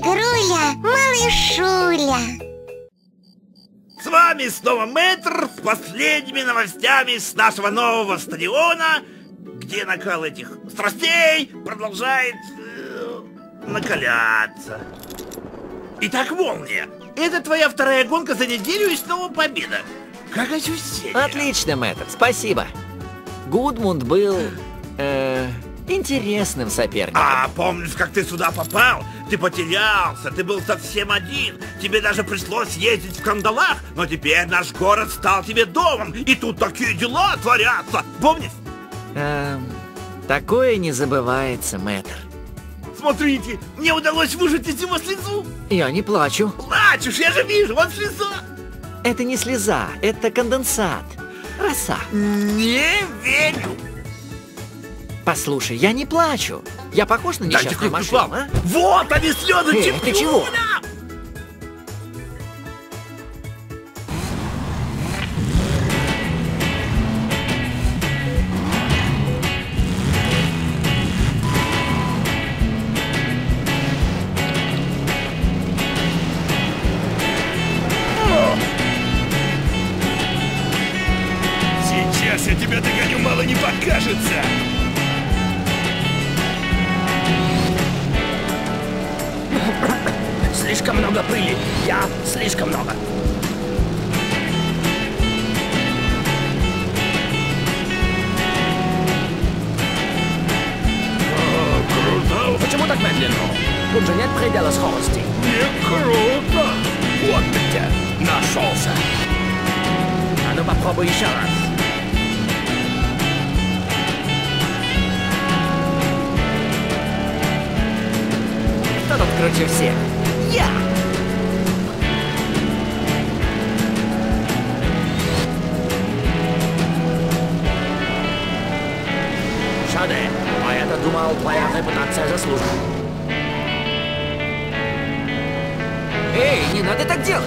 Игруля, малышуля. С вами снова Мэтр с последними новостями с нашего нового стадиона, где накал этих страстей продолжает накаляться. Итак, Молния, это твоя вторая гонка за неделю и снова победа. Как ощущение? Отлично, Мэтр, спасибо. Гудмунд был... интересным соперником. А помнишь, как ты сюда попал? Ты потерялся, ты был совсем один. Тебе даже пришлось ездить в кандалах, но теперь наш город стал тебе домом, и тут такие дела творятся. Помнишь? Такое не забывается, Мэтр. Смотрите, мне удалось выжать из него слезу. Я не плачу. Плачешь, я же вижу, вот слеза. Это не слеза, это конденсат. Роса. Не верю. Послушай, я не плачу. Я похож на несчастную машину, а? Вот они, слезы чемпиона! Ты чего? Сейчас я тебя догоню, мало не покажется! Слишком много пыли. Я слишком много. О, круто. Почему так медленно? Тут же нет предела скорости. Не круто. Вот ты где. Нашелся. А ну попробуй еще раз. Кто тут круче всех? Я! Шаде, а я-то думал, твоя репутация заслужена. Эй, не надо так делать!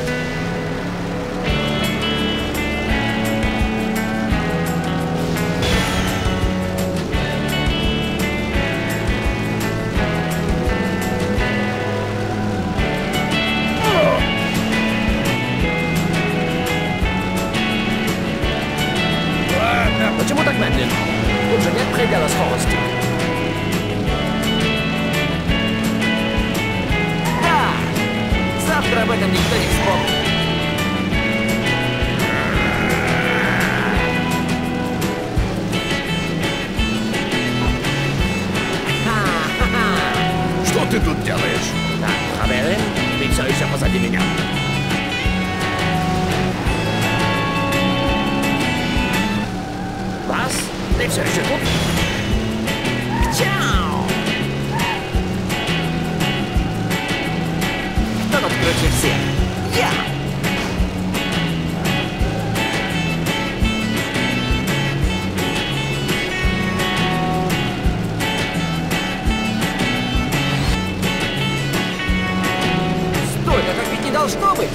Почему так медленно? Тут же нет предела скорости. Да! Завтра об этом никто не вспомнит. Что ты тут делаешь? Так, проверим. Ты все еще позади меня. Вас? Ты все еще тут? Чао! Кто тут круче всех? Я! Стой, да так ведь не должно быть!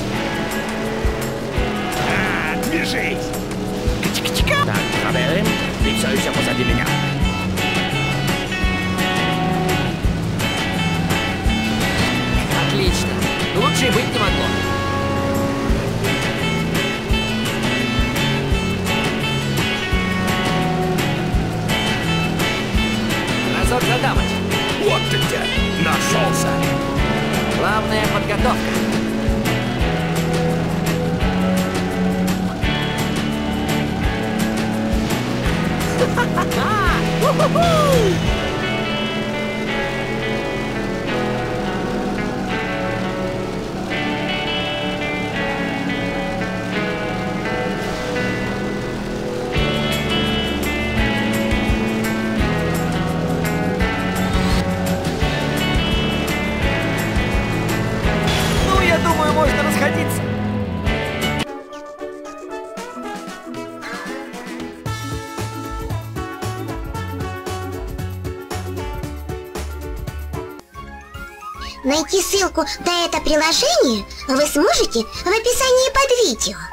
Движись! Так, проверим. Ты все еще позади меня. Отлично! Лучше и быть не могло. Разок за дамой. Вот ты где! Нашелся! Главная подготовка. Ну, я думаю, можно расходиться. Найти ссылку на это приложение вы сможете в описании под видео.